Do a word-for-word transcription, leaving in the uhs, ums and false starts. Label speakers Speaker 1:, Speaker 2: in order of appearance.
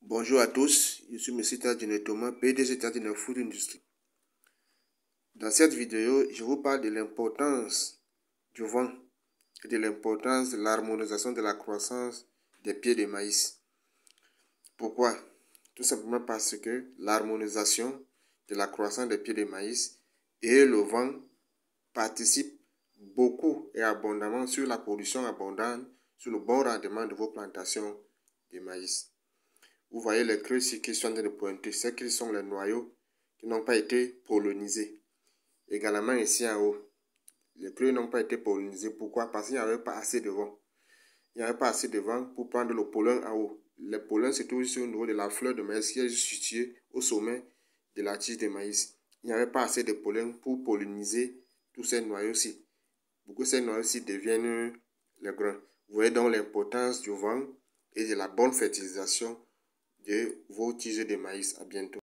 Speaker 1: Bonjour à tous, je suis M. Tadjine Thomas, P D G Tadjine Food Industry. Dans cette vidéo, je vous parle de l'importance du vent et de l'importance de l'harmonisation de la croissance des pieds de maïs. Pourquoi? Tout simplement parce que l'harmonisation de la croissance des pieds de maïs et le vent participent beaucoup et abondamment sur la production abondante, sur le bon rendement de vos plantations de maïs. Vous voyez les creux ici qui sont en train de pointer, c'est qu'ils sont les noyaux qui n'ont pas été pollinisés. Également ici en haut, les creux n'ont pas été pollinisés. Pourquoi? Parce qu'il n'y avait pas assez de vent. Il n'y avait pas assez de vent pour prendre le pollen en haut. Le pollen se trouve ici au niveau de la fleur de maïs qui est située au sommet de la tige de maïs. Il n'y avait pas assez de pollen pour polliniser tous ces noyaux-ci. Pour que ces noyaux-ci deviennent les grains. Vous voyez donc l'importance du vent et de la bonne fertilisation de vos tiges de maïs. À bientôt.